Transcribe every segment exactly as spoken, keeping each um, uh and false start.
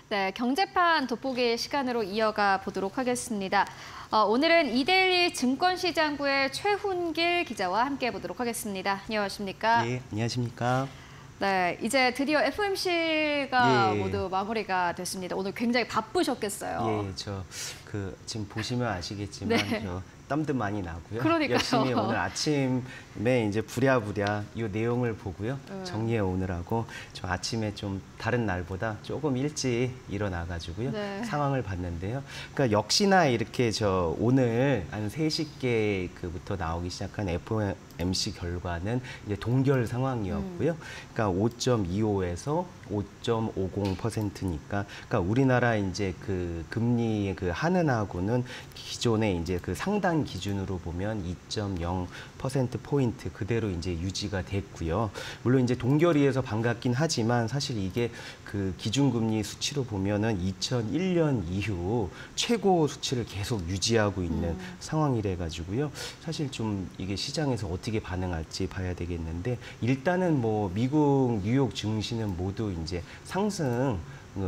네, 경제판 돋보기 시간으로 이어가 보도록 하겠습니다. 어, 오늘은 이데일리 증권시장부의 최훈길 기자와 함께 보도록 하겠습니다. 안녕하십니까? 예, 안녕하십니까? 네, 이제 드디어 에프오엠씨가 예. 모두 마무리가 됐습니다. 오늘 굉장히 바쁘셨겠어요. 예, 저 그 지금 보시면 아시겠지만 네. 저 땀도 많이 나고요. 그러니까요. 열심히 오늘 아침에 이제 부랴부랴 이 내용을 보고요. 음. 정리해 오느라고 저 아침에 좀 다른 날보다 조금 일찍 일어나 가지고요. 네. 상황을 봤는데요. 그러니까 역시나 이렇게 저 오늘 한 세 시께부터 나오기 시작한 에프오엠씨 결과는 이제 동결 상황이었고요. 음. 그러니까 오 점 이오에서 오 점 오공 퍼센트니까 그러니까 우리나라 이제 그 금리의 그 한은하고는 기존에 이제 그 상단 기준으로 보면 이 점 영 퍼센트 포인트 그대로 이제 유지가 됐고요. 물론 이제 동결이에서 반갑긴 하지만 사실 이게 그 기준금리 수치로 보면은 이천일 년 이후 최고 수치를 계속 유지하고 있는 음. 상황이래 가지고요. 사실 좀 이게 시장에서 어떻게 반응할지 봐야 되겠는데 일단은 뭐 미국 뉴욕 증시는 모두 이제 상승을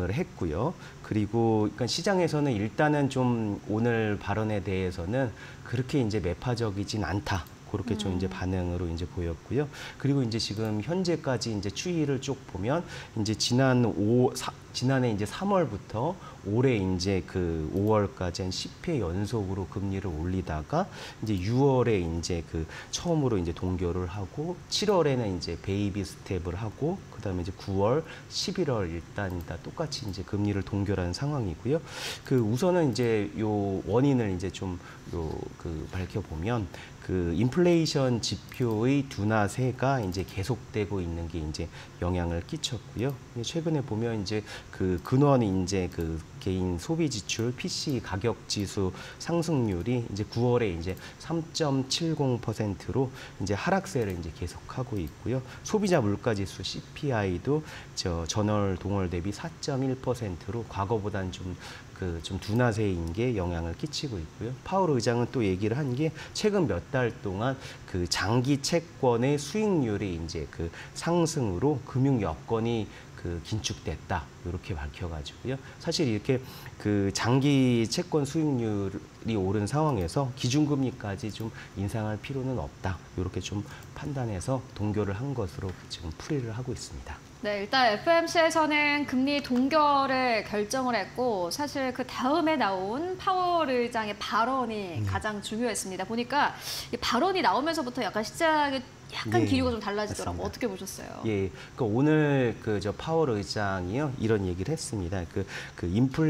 했고요. 그리고 그러니까 시장에서는 일단은 좀 오늘 발언에 대해서는 그렇게 이제 매파적이진 않다. 그렇게 좀 이제 반응으로 이제 보였고요. 그리고 이제 지금 현재까지 이제 추이를 쭉 보면 이제 지난 오, 사, 지난해 이제 삼월부터 올해 이제 그 오월까지 한 십 회 연속으로 금리를 올리다가 이제 유월에 이제 그 처음으로 이제 동결을 하고 칠월에는 이제 베이비 스텝을 하고 그다음에 이제 구월, 십일월 일단 다 똑같이 이제 금리를 동결한 상황이고요. 그 우선은 이제 요 원인을 이제 좀 요 그 밝혀보면 그 인플레이션 지표의 둔화세가 이제 계속되고 있는 게 이제 영향을 끼쳤고요. 최근에 보면 이제 그 근원이 이제 그 개인 소비 지출 피씨 가격 지수 상승률이 이제 구월에 이제 삼 점 칠공 퍼센트로 이제 하락세를 이제 계속하고 있고요. 소비자 물가 지수 씨피아이도 저 전월 동월 대비 사 점 일 퍼센트로 과거보다는 좀 그 좀 둔화세인 게 영향을 끼치고 있고요. 파월 의장은 또 얘기를 한 게 최근 몇 달 동안 그 장기 채권의 수익률이 이제 그 상승으로 금융 여건이 그 긴축됐다 이렇게 밝혀가지고요. 사실 이렇게 그 장기 채권 수익률이 오른 상황에서 기준금리까지 좀 인상할 필요는 없다 이렇게 좀 판단해서 동결을 한 것으로 지금 풀이를 하고 있습니다. 네, 일단 에프오엠씨에서는 금리 동결을 결정을 했고 사실 그 다음에 나온 파월 의장의 발언이 음. 가장 중요했습니다. 보니까 이 발언이 나오면서부터 약간 시장이 약간 예, 기류가 좀 달라지더라고요. 맞습니다. 어떻게 보셨어요? 예, 그 오늘 그 저 파월 의장이요 이런 얘기를 했습니다. 그, 그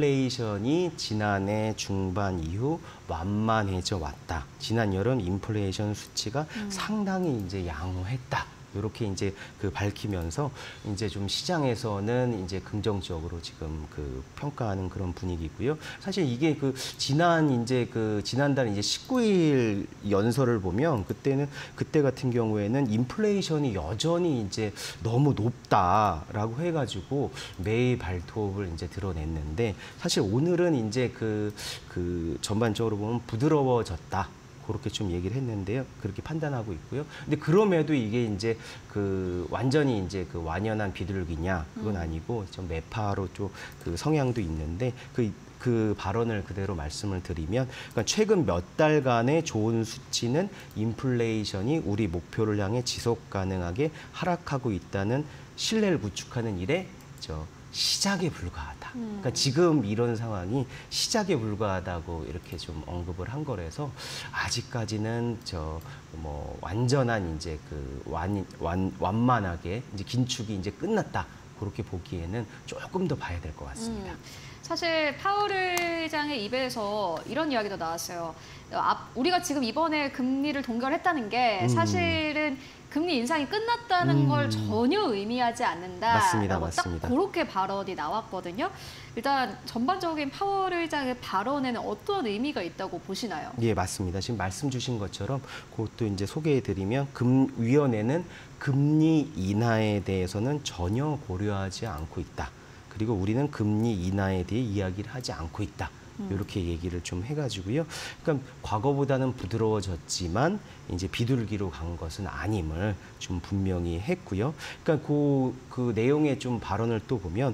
인플레이션이 지난해 중반 이후 완만해져 왔다. 지난 여름 인플레이션 수치가 음. 상당히 이제 양호했다. 이렇게 이제 그 밝히면서 이제 좀 시장에서는 이제 긍정적으로 지금 그 평가하는 그런 분위기고요. 사실 이게 그 지난 이제 그 지난달 이제 십구 일 연설을 보면 그때는 그때 같은 경우에는 인플레이션이 여전히 이제 너무 높다라고 해가지고 매일 발톱을 이제 드러냈는데 사실 오늘은 이제 그 그 전반적으로 보면 부드러워졌다. 그렇게 좀 얘기를 했는데요. 그렇게 판단하고 있고요. 근데 그럼에도 이게 이제 그 완전히 이제 그 완연한 비둘기냐 그건 아니고 좀 매파로 좀 그 성향도 있는데 그 그 발언을 그대로 말씀을 드리면 그러니까 최근 몇 달간의 좋은 수치는 인플레이션이 우리 목표를 향해 지속 가능하게 하락하고 있다는 신뢰를 구축하는 일에 저 시작에 불과하다. 그러니까 지금 이런 상황이 시작에 불과하다고 이렇게 좀 언급을 한 거라서 아직까지는 저 뭐 완전한 이제 그 완, 완, 완만하게 이제 긴축이 이제 끝났다. 그렇게 보기에는 조금 더 봐야 될 것 같습니다. 음, 사실 파월 의장의 입에서 이런 이야기도 나왔어요. 우리가 지금 이번에 금리를 동결했다는 게 사실은 금리 인상이 끝났다는 음. 걸 전혀 의미하지 않는다. 맞습니다, 라고 맞습니다. 딱 그렇게 발언이 나왔거든요. 일단 전반적인 파월 의장의 발언에는 어떤 의미가 있다고 보시나요? 예, 맞습니다. 지금 말씀 주신 것처럼 그것도 이제 소개해드리면 금 위원회는 금리 인하에 대해서는 전혀 고려하지 않고 있다. 그리고 우리는 금리 인하에 대해 이야기를 하지 않고 있다. 이렇게 얘기를 좀 해가지고요. 그러니까 과거보다는 부드러워졌지만 이제 비둘기로 간 것은 아님을 좀 분명히 했고요. 그러니까 그, 그 내용의 좀 발언을 또 보면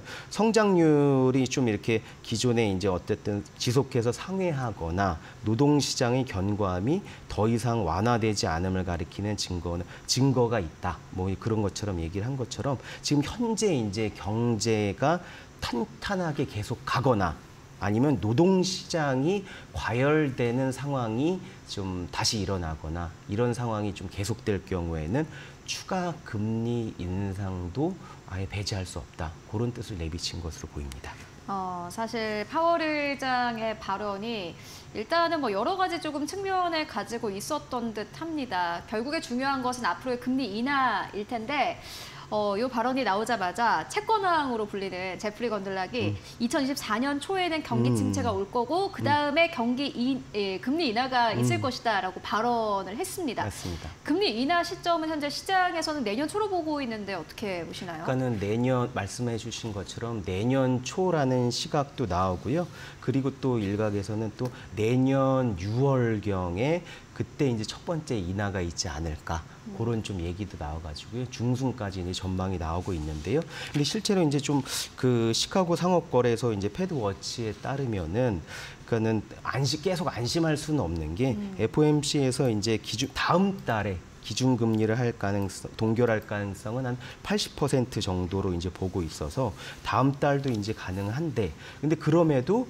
성장률이 좀 이렇게 기존에 이제 어쨌든 지속해서 상회하거나 노동시장의 견고함이 더 이상 완화되지 않음을 가리키는 증거는 증거가 있다. 뭐 그런 것처럼 얘기를 한 것처럼 지금 현재 이제 경제가 탄탄하게 계속 가거나 아니면 노동시장이 과열되는 상황이 좀 다시 일어나거나 이런 상황이 좀 계속될 경우에는 추가 금리 인상도 아예 배제할 수 없다. 그런 뜻을 내비친 것으로 보입니다. 어, 사실 파월 의장의 발언이 일단은 뭐 여러 가지 조금 측면을 가지고 있었던 듯 합니다. 결국에 중요한 것은 앞으로의 금리 인하일 텐데 어, 이 발언이 나오자마자 채권왕으로 불리는 제프리 건들락이 음. 이천이십사 년 초에는 경기 침체가 음. 올 거고 그 다음에 음. 경기 인, 예, 금리 인하가 음. 있을 것이다라고 발언을 했습니다. 맞습니다. 금리 인하 시점은 현재 시장에서는 내년 초로 보고 있는데 어떻게 보시나요? 그러니까는 내년 말씀해주신 것처럼 내년 초라는 시각도 나오고요. 그리고 또 일각에서는 또 내년 유월경에 그때 이제 첫 번째 인하가 있지 않을까. 그런 좀 얘기도 나와가지고요. 중순까지 이제 전망이 나오고 있는데요. 근데 실제로 이제 좀 그 시카고 상업거래소 이제 패드워치에 따르면은 그러니까는 안심 계속 안심할 수는 없는 게 음. 에프오엠씨에서 이제 기준 다음 달에 기준금리를 할 가능성, 동결할 가능성은 한 팔십 퍼센트 정도로 이제 보고 있어서 다음 달도 이제 가능한데, 근데 그럼에도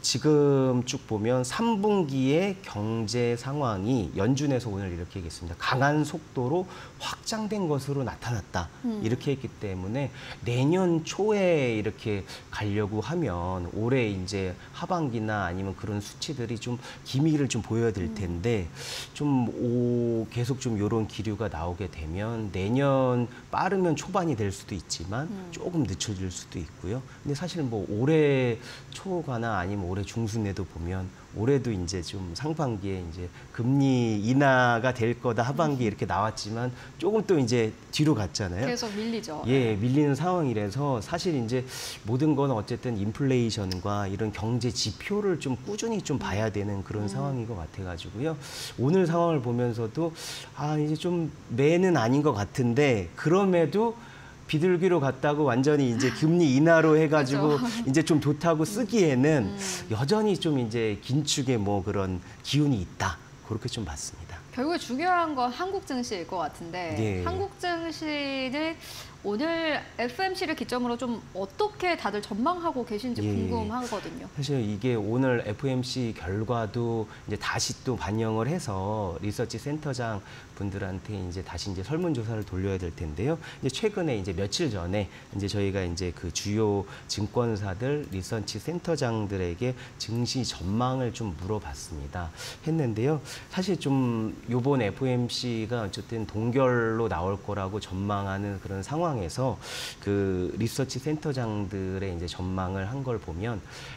지금 쭉 보면 삼 분기의 경제 상황이 연준에서 오늘 이렇게 얘기했습니다. 강한 속도로 확장된 것으로 나타났다. 음. 이렇게 했기 때문에 내년 초에 이렇게 가려고 하면 올해 이제 하반기나 아니면 그런 수치들이 좀 기미를 좀 보여야 될 텐데 좀 오, 계속 좀 요런 기류가 나오게 되면 내년 빠르면 초반이 될 수도 있지만 음. 조금 늦춰질 수도 있고요. 근데 사실 뭐 올해 초가나 아니면 올해 중순에도 보면 올해도 이제 좀 상반기에 이제 금리 인하가 될 거다 하반기 이렇게 나왔지만 조금 또 이제 뒤로 갔잖아요. 계속 밀리죠. 예, 밀리는 상황이라서 사실 이제 모든 건 어쨌든 인플레이션과 이런 경제 지표를 좀 꾸준히 좀 봐야 되는 그런 음. 상황인 것 같아가지고요. 오늘 상황을 보면서도 아 이제 좀 매는 아닌 것 같은데 그럼에도 비둘기로 갔다고 완전히 이제 금리 인하로 해가지고 그렇죠. 이제 좀 좋다고 쓰기에는 음. 여전히 좀 이제 긴축의 뭐 그런 기운이 있다. 그렇게 좀 봤습니다. 결국에 중요한 건 한국 증시일 것 같은데 예. 한국 증시는 오늘 에프오엠씨를 기점으로 좀 어떻게 다들 전망하고 계신지 예. 궁금하거든요. 사실 이게 오늘 에프오엠씨 결과도 이제 다시 또 반영을 해서 리서치 센터장 분들한테 이제 다시 이제 설문조사를 돌려야 될 텐데요. 이제 최근에 이제 며칠 전에 이제 저희가 이제 그 주요 증권사들 리서치 센터장들에게 증시 전망을 좀 물어봤습니다. 했는데요. 사실 좀 요번 에프오엠씨가 어쨌든 동결로 나올 거라고 전망하는 그런 상황에서 그 리서치 센터장들의 이제 전망을 한 걸 보면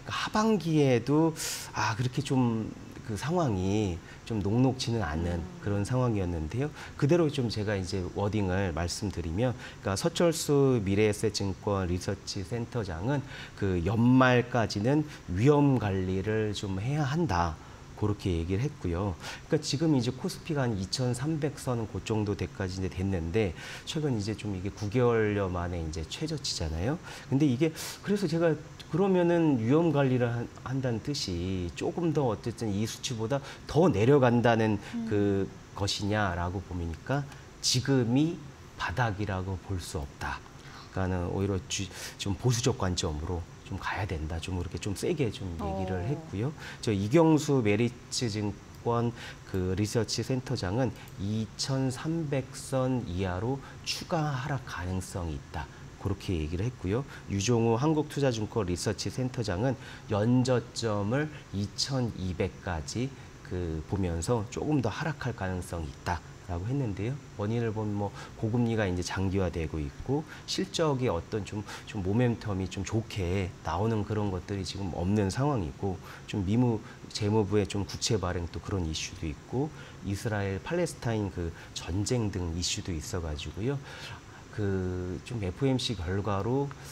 하반기에도 아 그렇게 좀 그 상황이 좀 녹록지는 않은 음. 그런 상황이었는데요. 그대로 좀 제가 이제 워딩을 말씀드리면, 그러니까 서철수 미래에셋증권 리서치 센터장은 그 연말까지는 위험 관리를 좀 해야 한다. 그렇게 얘기를 했고요. 그러니까 지금 이제 코스피가 한 이천삼백 선 그 정도 대까지 이제 됐는데 최근 이제 좀 이게 구 개월여 만에 이제 최저치잖아요. 근데 이게 그래서 제가 그러면은 위험 관리를 한, 한다는 뜻이 조금 더 어쨌든 이 수치보다 더 내려간다는 음. 그 것이냐라고 보니까 지금이 바닥이라고 볼 수 없다. 그러니까는 오히려 주, 좀 보수적 관점으로 좀 가야 된다. 좀 이렇게 좀 세게 좀 얘기를 오. 했고요. 저 이경수 메리츠 증권 그 리서치 센터장은 이천삼백 선 이하로 추가 하락 가능성이 있다. 그렇게 얘기를 했고요. 유종우 한국투자증권 리서치 센터장은 연저점을 이천이백까지 그 보면서 조금 더 하락할 가능성이 있다. 라고 했는데요. 원인을 보면 뭐 고금리가 이제 장기화되고 있고 실적이 어떤 좀, 좀 모멘텀이 좀 좋게 나오는 그런 것들이 지금 없는 상황이고 좀 미무 재무부의 좀 국채 발행 또 그런 이슈도 있고 이스라엘 팔레스타인 그 전쟁 등 이슈도 있어가지고요. 그 좀 에프오엠씨 결과로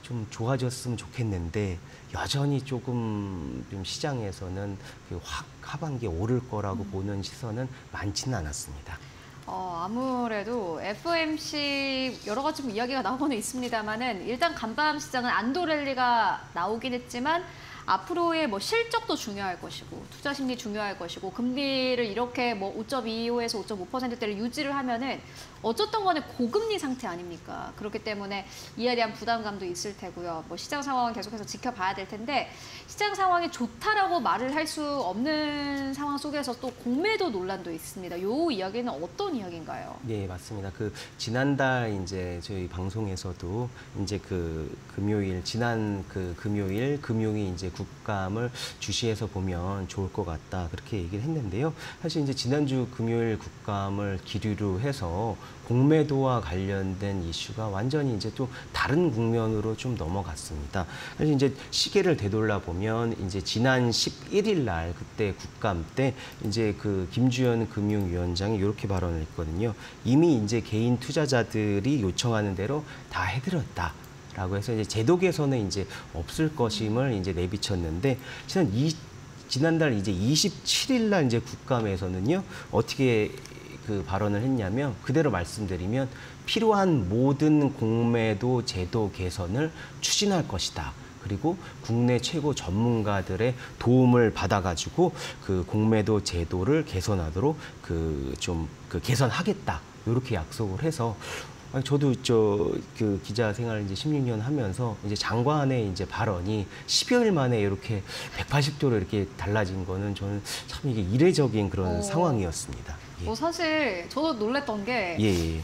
좀 좋아졌으면 좋겠는데 여전히 조금 좀 시장에서는 그 확 하반기에 오를 거라고 음. 보는 시선은 많지는 않았습니다. 어, 아무래도 에프오엠씨 여러 가지 좀 이야기가 나오고는 있습니다만은 일단 간밤 시장은 안도 랠리가 나오긴 했지만 앞으로의 뭐 실적도 중요할 것이고 투자 심리 중요할 것이고 금리를 이렇게 뭐 오 점 이오에서 오 점 오 퍼센트대를 유지를 하면은 어쨌든 간에 고금리 상태 아닙니까? 그렇기 때문에 이에 대한 부담감도 있을 테고요. 뭐 시장 상황은 계속해서 지켜봐야 될 텐데 시장 상황이 좋다라고 말을 할 수 없는 상황 속에서 또 공매도 논란도 있습니다. 요 이야기는 어떤 이야기인가요? 네, 맞습니다. 그 지난달 이제 저희 방송에서도 이제 그 금요일 지난 그 금요일 금융이 이제 국감을 주시해서 보면 좋을 것 같다 그렇게 얘기를 했는데요. 사실 이제 지난주 금요일 국감을 기류로 해서 공매도와 관련된 이슈가 완전히 이제 또 다른 국면으로 좀 넘어갔습니다. 사실 이제 시계를 되돌아 보면 이제 지난 십일일 날 그때 국감 때 이제 그 김주현 금융위원장이 이렇게 발언을 했거든요. 이미 이제 개인 투자자들이 요청하는 대로 다 해드렸다. 라고 해서 이제 제도 개선은 이제 없을 것임을 이제 내비쳤는데 지난 이 지난달 이제 이십칠일 날 이제 국감에서는요 어떻게 그 발언을 했냐면 그대로 말씀드리면 필요한 모든 공매도 제도 개선을 추진할 것이다. 그리고 국내 최고 전문가들의 도움을 받아가지고 그 공매도 제도를 개선하도록 그 좀 그 개선하겠다. 이렇게 약속을 해서. 아니, 저도 저 그 기자 생활 이제 십육 년 하면서 이제 장관의 이제 발언이 십여일 만에 이렇게 백팔십 도로 이렇게 달라진 거는 저는 참 이게 이례적인 그런 어. 상황이었습니다. 예. 뭐 사실 저도 놀랬던 게 예, 예.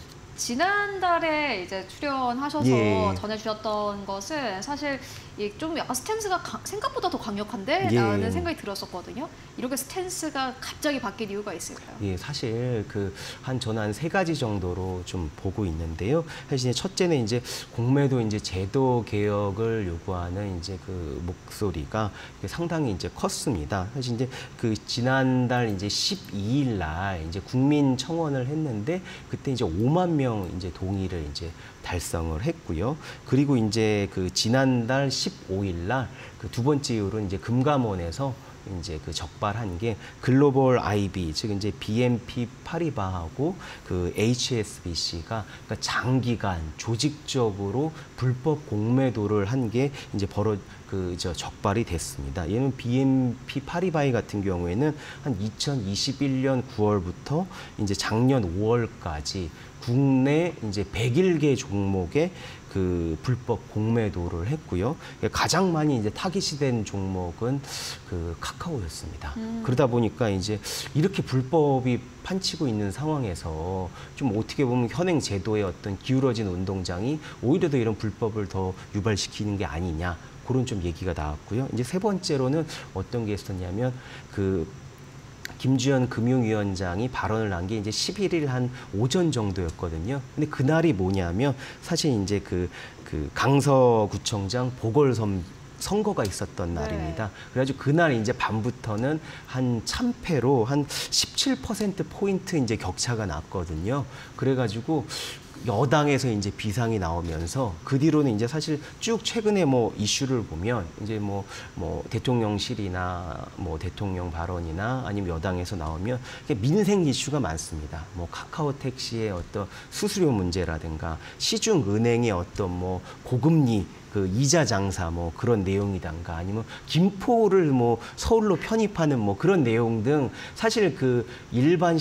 지난달에 이제 출연하셔서 예. 전해주셨던 것은 사실 이 좀 약간 스탠스가 강- 생각보다 더 강력한데? 예. 라는 생각이 들었었거든요. 이렇게 스탠스가 갑자기 바뀐 이유가 있을까요? 예, 사실 그 한 저는 한 세 가지 정도로 좀 보고 있는데요. 사실 이제 첫째는 이제 공매도 이제 제도 개혁을 요구하는 이제 그 목소리가 상당히 이제 컸습니다. 사실 이제 그 지난달 이제 십이일 날 이제 국민 청원을 했는데 그때 이제 오만 명 이제 동의를 이제 달성을 했고요. 그리고 이제 그 지난달 십오일 날 그 두 번째 이유로 이제 금감원에서 이제 그 적발한 게 글로벌 아이비 즉 이제 비엔피 파리바하고 그 에이치에스비씨가 그러니까 장기간 조직적으로 불법 공매도를 한 게 이제 벌어 그 저 적발이 됐습니다. 얘는 비엔피 파리바이 같은 경우에는 한 이천이십일년 구월부터 이제 작년 오월까지 국내 이제 백일 개 종목의 그 불법 공매도를 했고요. 가장 많이 이제 타깃이 된 종목은 그 카카오였습니다. 음. 그러다 보니까 이제 이렇게 불법이 판치고 있는 상황에서 좀 어떻게 보면 현행 제도의 어떤 기울어진 운동장이 오히려 더 이런 불법을 더 유발시키는 게 아니냐. 그런 좀 얘기가 나왔고요. 이제 세 번째로는 어떤 게 있었냐면 그 김주현 금융위원장이 발언을 한 게 이제 십일일 한 오전 정도였거든요. 근데 그날이 뭐냐면 사실 이제 그, 그 강서구청장 보궐선 선거가 있었던 날입니다. 네. 그래가지고 그날 이제 밤부터는 한 참패로 한 십칠 퍼센트 포인트 이제 격차가 났거든요. 그래가지고 여당에서 이제 비상이 나오면서 그 뒤로는 이제 사실 쭉 최근에 뭐 이슈를 보면 이제 뭐, 뭐 대통령실이나 뭐 대통령 발언이나 아니면 여당에서 나오면 민생 이슈가 많습니다. 뭐 카카오 택시의 어떤 수수료 문제라든가 시중은행의 어떤 뭐 고금리 그 이자 장사 뭐 그런 내용이든가 아니면 김포를 뭐 서울로 편입하는 뭐 그런 내용 등 사실 그 일반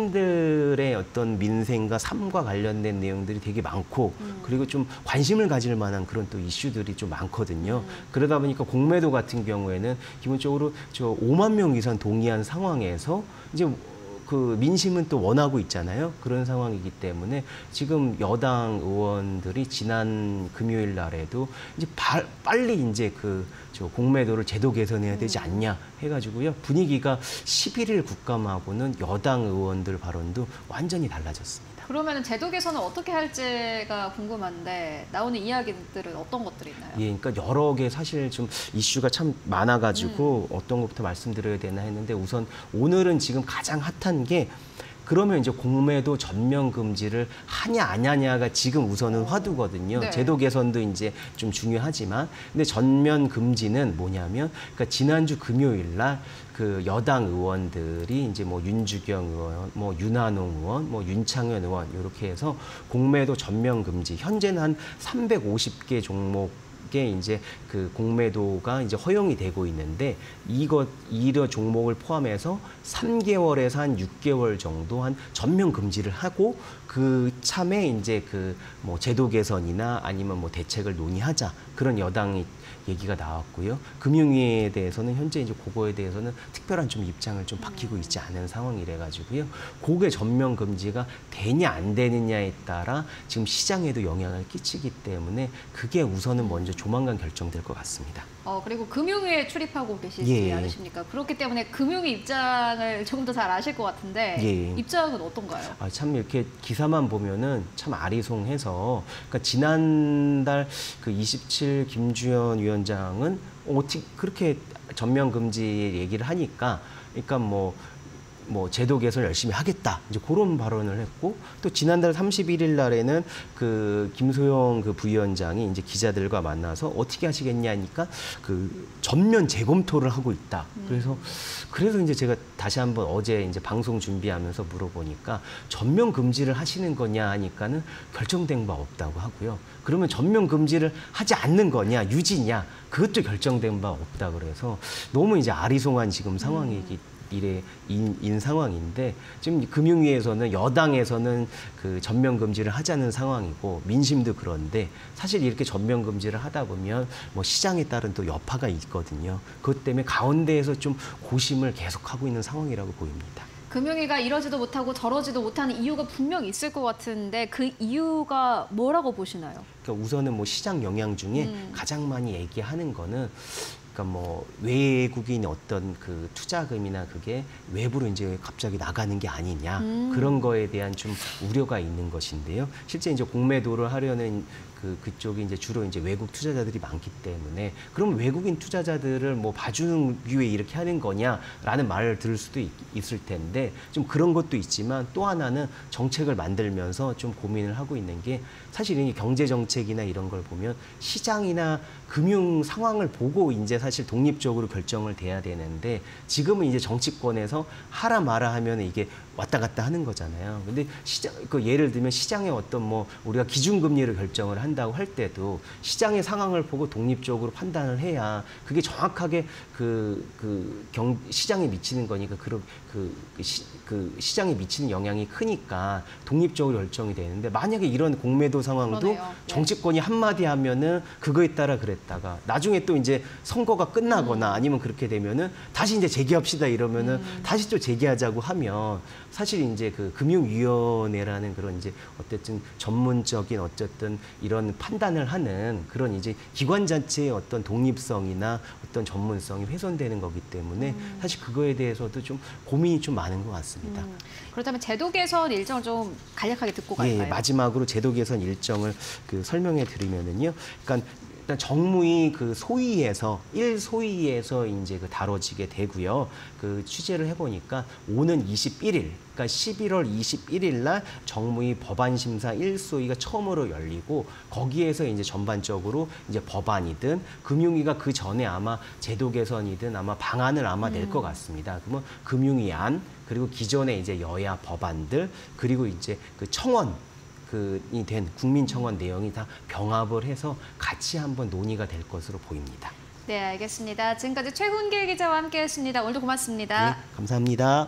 시민들의 어떤 민생과 삶과 관련된 내용들이 되게 많고 음. 그리고 좀 관심을 가질 만한 그런 또 이슈들이 좀 많거든요. 음. 그러다 보니까 공매도 같은 경우에는 기본적으로 저 오만 명 이상 동의한 상황에서 이제 그 민심은 또 원하고 있잖아요. 그런 상황이기 때문에 지금 여당 의원들이 지난 금요일 날에도 이제 바, 빨리 이제 그 저 공매도를 제도 개선해야 되지 않냐 해가지고요. 분위기가 십일일 국감하고는 여당 의원들 발언도 완전히 달라졌습니다. 그러면 제도 개선을 어떻게 할지가 궁금한데 나오는 이야기들은 어떤 것들이 있나요? 예, 그러니까 여러 개 사실 좀 이슈가 참 많아가지고 음. 어떤 것부터 말씀드려야 되나 했는데 우선 오늘은 지금 가장 핫한 게 그러면 이제 공매도 전면 금지를 하냐 안 하냐가 지금 우선은 화두거든요. 네. 제도 개선도 이제 좀 중요하지만, 근데 전면 금지는 뭐냐면, 그러니까 지난주 금요일 날 그 여당 의원들이 이제 뭐 윤주경 의원, 뭐 윤한홍 의원, 뭐 윤창현 의원 이렇게 해서 공매도 전면 금지, 현재는 한 삼백오십 개 종목 게 이제 그 공매도가 이제 허용이 되고 있는데, 이것 이러 종목을 포함해서 삼 개월에서 한 육 개월 정도 한 전면 금지를 하고, 그 참에 이제 그 뭐 제도 개선이나 아니면 뭐 대책을 논의하자, 그런 여당이 얘기가 나왔고요. 금융위에 대해서는 현재 이제 그거에 대해서는 특별한 좀 입장을 좀 밝히고 있지 않은 상황이래 가지고요. 그게 전면 금지가 되냐 안 되느냐에 따라 지금 시장에도 영향을 끼치기 때문에 그게 우선은 먼저 조만간 결정될 것 같습니다. 어, 그리고 금융위에 출입하고 계시지 예. 않으십니까? 그렇기 때문에 금융위 입장을 조금 더 잘 아실 것 같은데 예. 입장은 어떤가요? 아, 참 이렇게 기사만 보면은 참 아리송해서, 그러니까 지난달 그 이십칠 김주현 위원장은 어떻게 그렇게 전면 금지 얘기를 하니까, 그러니까 뭐 뭐 제도 개선 열심히 하겠다, 이제 그런 발언을 했고, 또 지난달 삼십일 일 날에는 그 김소영 그 부위원장이 이제 기자들과 만나서 어떻게 하시겠냐 하니까 그 전면 재검토를 하고 있다. 그래서 그래서 이제 제가 다시 한번 어제 이제 방송 준비하면서 물어보니까 전면 금지를 하시는 거냐 하니까는 결정된 바 없다고 하고요. 그러면 전면 금지를 하지 않는 거냐, 유지냐, 그것도 결정된 바 없다 그래서 너무 이제 아리송한 지금 상황이기 이래 인, 인 상황인데, 지금 금융위에서는 여당에서는 그 전면 금지를 하자는 상황이고 민심도 그런데, 사실 이렇게 전면 금지를 하다 보면 뭐 시장에 따른 또 여파가 있거든요. 그것 때문에 가운데에서 좀 고심을 계속하고 있는 상황이라고 보입니다. 금융위가 이러지도 못하고 저러지도 못하는 이유가 분명 있을 것 같은데 그 이유가 뭐라고 보시나요? 그러니까 우선은 뭐 시장 영향 중에 음. 가장 많이 얘기하는 거는, 그러니까 뭐 외국인 어떤 그 투자금이나 그게 외부로 이제 갑자기 나가는 게 아니냐, 음. 그런 거에 대한 좀 우려가 있는 것인데요. 실제 이제 공매도를 하려는 그 그쪽이 이제 주로 이제 외국 투자자들이 많기 때문에, 그럼 외국인 투자자들을 뭐 봐주는 위해 이렇게 하는 거냐라는 말을 들을 수도 있, 있을 텐데, 좀 그런 것도 있지만, 또 하나는 정책을 만들면서 좀 고민을 하고 있는 게, 사실 이 경제 정책이나 이런 걸 보면 시장이나 금융 상황을 보고 이제 사실 독립적으로 결정을 돼야 되는데, 지금은 이제 정치권에서 하라 마라 하면 이게 왔다 갔다 하는 거잖아요. 근데 시장, 그 예를 들면 시장의 어떤 뭐 우리가 기준금리를 결정을 한다고 할 때도 시장의 상황을 보고 독립적으로 판단을 해야 그게 정확하게 그, 그 경, 시장에 미치는 거니까, 그, 그, 시, 그 시장에 미치는 영향이 크니까 독립적으로 결정이 되는데, 만약에 이런 공매도 상황도 그러네요. 네. 정치권이 한마디 하면은 그거에 따라 그랬다가 나중에 또 이제 선거가 끝나거나 음. 아니면 그렇게 되면은 다시 이제 재개합시다 이러면은 음. 다시 또 재개하자고 하면, 사실 이제 그 금융위원회라는 그런 이제 어쨌든 전문적인 어쨌든 이런 판단을 하는 그런 이제 기관 자체의 어떤 독립성이나 어떤 전문성이 훼손되는 거기 때문에 음. 사실 그거에 대해서도 좀 고민이 좀 많은 것 같습니다. 음. 그렇다면 제도 개선 일정을 좀 간략하게 듣고 예, 갈까요? 마지막으로 제도 개선 일정을 그 설명해 드리면은요. 그러니까 일단 정무위 그 소위에서 일 소위에서 이제 그 다뤄지게 되고요. 그 취재를 해보니까 오는 이십일 일, 그러니까 십일월 이십일일 날 정무위 법안심사 일 소위가 처음으로 열리고, 거기에서 이제 전반적으로 이제 법안이든 금융위가 그 전에 아마 제도 개선이든 아마 방안을 아마 낼 것 같습니다. 그러면 금융위 안, 그리고 기존의 이제 여야 법안들, 그리고 이제 그 청원 그이 된 국민청원 내용이 다 병합을 해서 같이 한번 논의가 될 것으로 보입니다. 네, 알겠습니다. 지금까지 최훈길 기자와 함께했습니다. 오늘도 고맙습니다. 네, 감사합니다.